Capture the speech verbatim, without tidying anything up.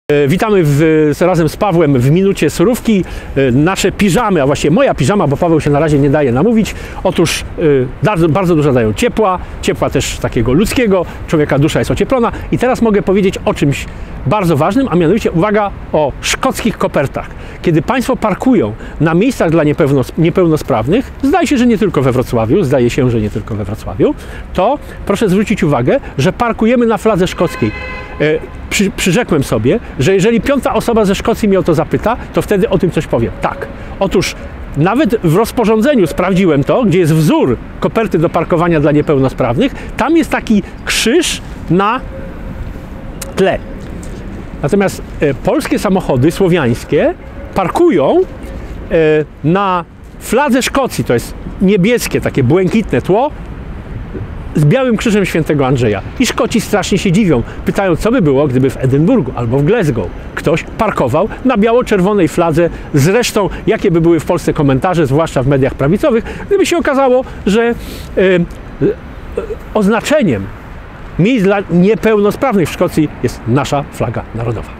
Witamy w, razem z Pawłem w Minucie Surówki. Nasze piżamy, a właściwie moja piżama, bo Paweł się na razie nie daje namówić. Otóż bardzo, bardzo dużo dają ciepła, ciepła też takiego ludzkiego, człowieka dusza jest ocieplona. I teraz mogę powiedzieć o czymś bardzo ważnym, a mianowicie uwaga o szkockich kopertach. Kiedy Państwo parkują na miejscach dla niepełnosprawnych, zdaje się, że nie tylko we Wrocławiu, zdaje się, że nie tylko we Wrocławiu, to proszę zwrócić uwagę, że parkujemy na fladze szkockiej. Przy, przyrzekłem sobie, że jeżeli piąta osoba ze Szkocji mnie o to zapyta, to wtedy o tym coś powiem. Tak. Otóż nawet w rozporządzeniu sprawdziłem to, gdzie jest wzór koperty do parkowania dla niepełnosprawnych, tam jest taki krzyż na tle. Natomiast e, polskie samochody słowiańskie parkują e, na fladze Szkocji, to jest niebieskie, takie błękitne tło, z białym krzyżem świętego Andrzeja. I Szkoci strasznie się dziwią. Pytają, co by było, gdyby w Edynburgu albo w Glasgow ktoś parkował na biało-czerwonej fladze. Zresztą, jakie by były w Polsce komentarze, zwłaszcza w mediach prawicowych, gdyby się okazało, że e, e, oznaczeniem miejsc dla niepełnosprawnych w Szkocji jest nasza flaga narodowa.